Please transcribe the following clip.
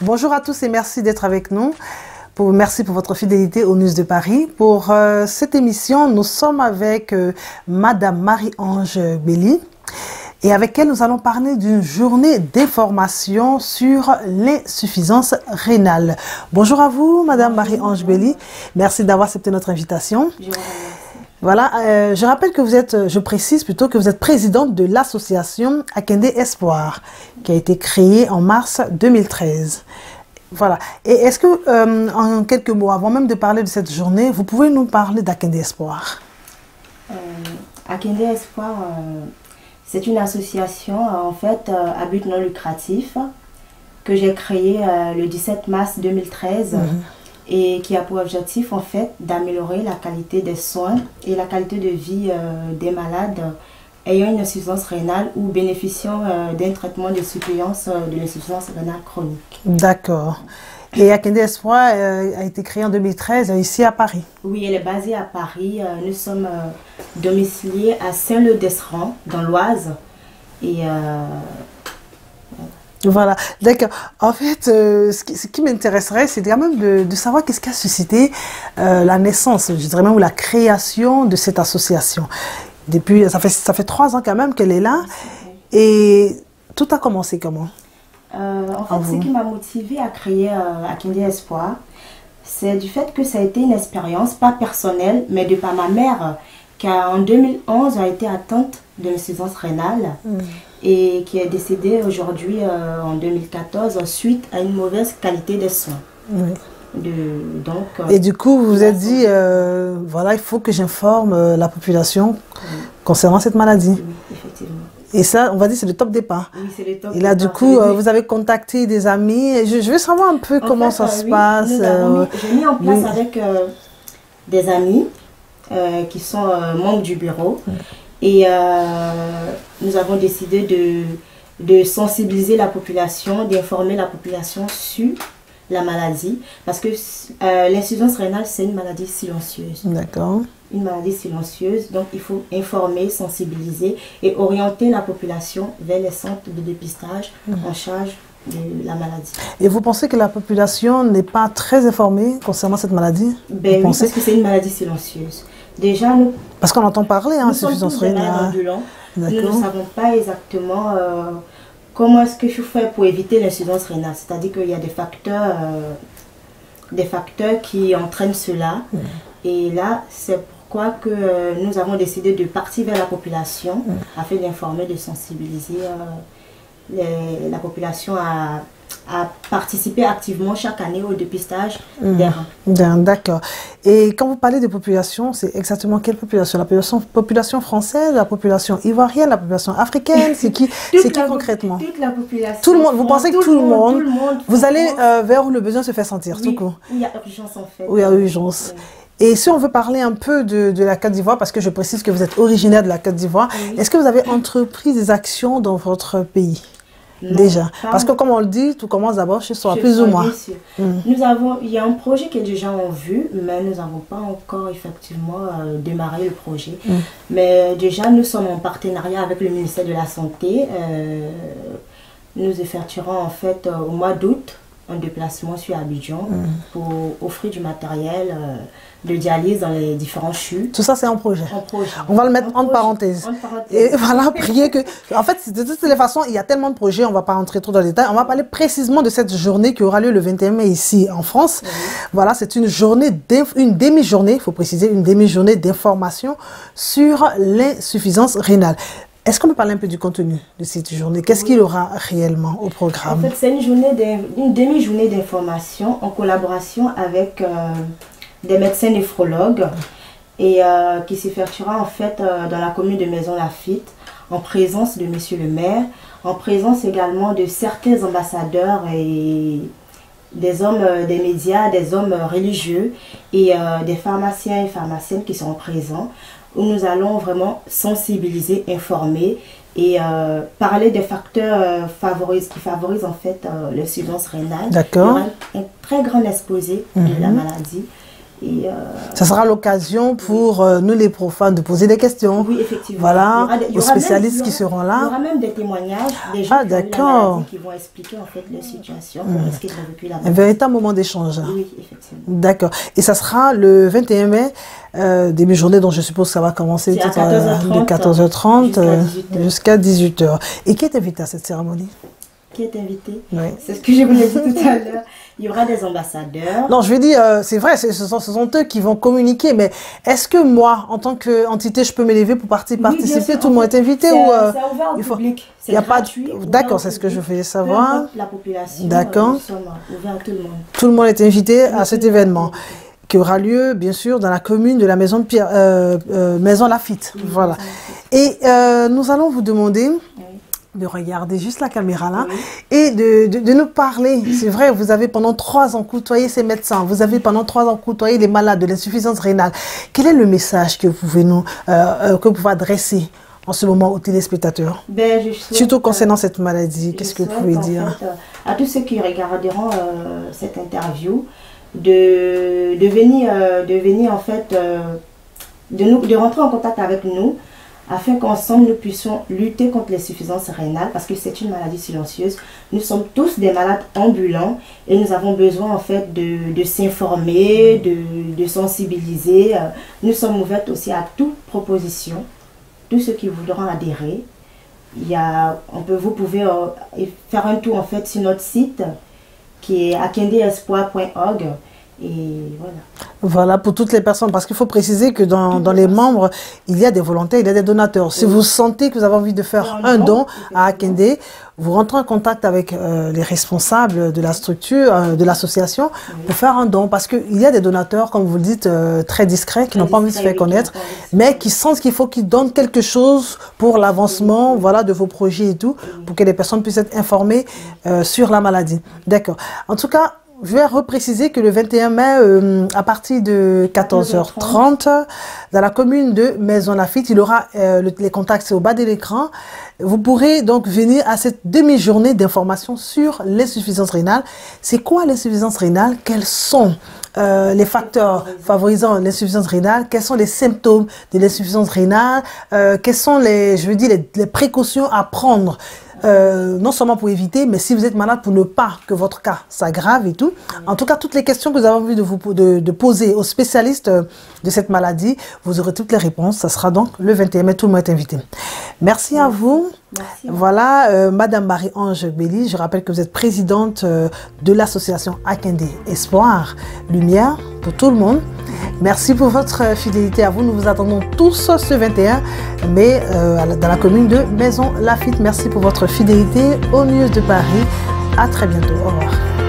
Bonjour à tous et merci d'être avec nous. Merci pour votre fidélité aux News de Paris. Pour cette émission, nous sommes avec Madame Marie-Ange Belly et avec elle, nous allons parler d'une journée d'information sur l'insuffisance rénale. Bonjour à vous, Madame Marie-Ange Belly. Merci d'avoir accepté notre invitation. Voilà, je rappelle que vous êtes, je précise plutôt que vous êtes présidente de l'association Akende Espoir, qui a été créée en mars 2013. Voilà. Et est-ce que, en quelques mots, avant même de parler de cette journée, vous pouvez nous parler d'Akende Espoir? Akende Espoir, c'est une association en fait à but non lucratif que j'ai créée le 17 mars 2013. Et qui a pour objectif en fait d'améliorer la qualité des soins et la qualité de vie des malades ayant une insuffisance rénale ou bénéficiant d'un traitement de suppléance de l'insuffisance rénale chronique. D'accord. Et Akende Espoir a été créée en 2013 ici à Paris. Oui, elle est basée à Paris. Nous sommes domiciliés à Saint-Leu-d'Esserand, dans l'Oise. Et voilà, d'accord. En fait, ce qui m'intéresserait, c'est quand même de savoir qu'est-ce qui a suscité la naissance, je dirais même, ou la création de cette association. Depuis, ça fait 3 ans quand même qu'elle est là. Et tout a commencé comment? En fait, ce qui m'a motivée à créer Akende Espoir, c'est du fait que ça a été une expérience, pas personnelle, mais de par ma mère, qui en 2011 a été atteinte de l'insuffisance rénale. Et qui est décédée aujourd'hui en 2014 suite à une mauvaise qualité des soins. Oui. Et du coup, vous vous êtes dit, voilà, il faut que j'informe la population concernant cette maladie. Oui, effectivement. Et ça, on va dire, c'est le top départ. Oui, c'est le top départ. Et là, du coup, vous avez contacté des amis. Je veux savoir un peu comment ça se passe. J'ai mis en place avec des amis qui sont membres du bureau. Et nous avons décidé de sensibiliser la population, d'informer la population sur la maladie. Parce que l'insuffisance rénale, c'est une maladie silencieuse. D'accord. Une maladie silencieuse. Donc, il faut informer, sensibiliser et orienter la population vers les centres de dépistage en charge de la maladie. Et vous pensez que la population n'est pas très informée concernant cette maladie? Oui, parce que c'est une maladie silencieuse. Déjà, nous... Parce qu'on entend parler, hein, insuffisance rénale. Nous ne savons pas exactement comment est-ce que je fais pour éviter l'insuffisance rénale. C'est-à-dire qu'il y a des facteurs qui entraînent cela. Et là, c'est pourquoi que nous avons décidé de partir vers la population afin d'informer, de sensibiliser la population à participer activement chaque année au dépistage des reins. D'accord. Et quand vous parlez de population, c'est exactement quelle population? La population française, la population ivoirienne, la population africaine? C'est qui concrètement? Toute la population. Tout le monde. Vous pensez que tout le monde, vous allez vers où le besoin se fait sentir, tout court? Il y a urgence en fait. Oui, il y a urgence. Et si on veut parler un peu de la Côte d'Ivoire, parce que je précise que vous êtes originaire de la Côte d'Ivoire, est-ce que vous avez entrepris des actions dans votre pays? Non, déjà, parce que comme on le dit, tout commence d'abord chez soi, plus ou moins. Il y a un projet qui est déjà en vue, mais nous n'avons pas encore effectivement démarré le projet. Mais déjà, nous sommes en partenariat avec le ministère de la Santé. Nous effectuerons en fait au mois d'août un déplacement sur Abidjan pour offrir du matériel de dialyse dans les différents CHU. Tout ça, c'est un projet. On va le mettre entre parenthèses. Et voilà, prier que... En fait, de toutes les façons, il y a tellement de projets, on ne va pas entrer trop dans les détails. On va parler précisément de cette journée qui aura lieu le 21 mai ici en France. Voilà, c'est une journée, une demi-journée, il faut préciser, une demi-journée d'information sur l'insuffisance rénale. Est-ce qu'on peut parler un peu du contenu de cette journée? Qu'est-ce qu'il y aura réellement au programme? En fait, c'est une demi-journée d'information en collaboration avec des médecins néphrologues et qui s'effectuera en fait dans la commune de Maisons-Laffitte en présence de Monsieur le maire, en présence également de certains ambassadeurs et des hommes des médias, des hommes religieux et des pharmaciens et pharmaciennes qui seront présents, où nous allons vraiment sensibiliser, informer et parler des facteurs qui favorisent en fait l'insuffisance rénale. D'accord. Il y aura un très grand exposé de la maladie Et, ça sera l'occasion pour nous les profanes de poser des questions. Oui, effectivement. Voilà, aux spécialistes qui seront là. Il y aura même des témoignages des gens qui vont expliquer en fait leur situation, ce qu'ils ont vécu là-bas. Un véritable moment d'échange. Oui, effectivement. D'accord. Et ça sera le 21 mai, début journée, donc je suppose que ça va commencer de 14h30 jusqu'à 18h. Et qui est invité à cette cérémonie? Qui est invité? Oui. C'est ce que je voulais dire tout à l'heure. Il y aura des ambassadeurs. Non, je veux dire, c'est vrai, ce sont eux qui vont communiquer, mais est-ce que moi, en tant qu'entité, je peux m'élever pour participer? Sûr, tout le monde est invité ou c'est ouvert au public. C'est gratuit. D'accord, c'est ce que je voulais savoir. La population. D'accord. Nous sommes ouverts à tout le monde. Tout le monde est invité à cet événement qui aura lieu, bien sûr, dans la commune de la Maison de Pierre, Maison Lafitte. Oui, voilà. Et nous allons vous demander de regarder juste la caméra là et de nous parler. C'est vrai, vous avez pendant 3 ans côtoyé ces médecins, vous avez pendant 3 ans côtoyé les malades de l'insuffisance rénale. Quel est le message que vous pouvez adresser en ce moment aux téléspectateurs, surtout concernant cette maladie? Qu'est-ce que vous pouvez dire à tous ceux qui regarderont cette interview de venir en fait de rentrer en contact avec nous afin qu'ensemble nous puissions lutter contre l'insuffisance rénale parce que c'est une maladie silencieuse. Nous sommes tous des malades ambulants et nous avons besoin en fait de s'informer, de sensibiliser. Nous sommes ouverts aussi à toute proposition, tous ceux qui voudront adhérer. Vous pouvez faire un tour en fait sur notre site qui est akendeespoir.org. Et voilà. Voilà, pour toutes les personnes, parce qu'il faut préciser que dans les membres, il y a des volontaires, il y a des donateurs. Si vous sentez que vous avez envie de faire un don à Akende, vous rentrez en contact avec les responsables de la structure, de l'association, pour faire un don. Parce qu'il y a des donateurs, comme vous le dites, très discrets, qui n'ont pas envie de se faire connaître, mais qui sentent qu'il faut qu'ils donnent quelque chose pour l'avancement voilà, de vos projets et tout, pour que les personnes puissent être informées sur la maladie. D'accord. En tout cas, je vais repréciser que le 21 mai, à partir de 14h30, dans la commune de Maison Lafitte, il y aura les contacts, c'est au bas de l'écran. Vous pourrez donc venir à cette demi-journée d'information sur l'insuffisance rénale. C'est quoi l'insuffisance rénale? Quels sont les facteurs favorisant l'insuffisance rénale? Quels sont les symptômes de l'insuffisance rénale? Quelles sont les précautions à prendre? Non seulement pour éviter, mais si vous êtes malade, pour ne pas que votre cas s'aggrave et tout. En tout cas, toutes les questions que vous avez envie de poser aux spécialistes de cette maladie, vous aurez toutes les réponses. Ça sera donc le 21 mai, tout le monde est invité. Merci à vous. Merci. Voilà, Madame Marie-Ange Béli, je rappelle que vous êtes présidente de l'association Akende Espoir, Lumière pour tout le monde. Merci pour votre fidélité à vous. Nous vous attendons tous ce 21 mai dans la commune de Maison Lafitte. Merci pour votre fidélité aux News de Paris. À très bientôt. Au revoir.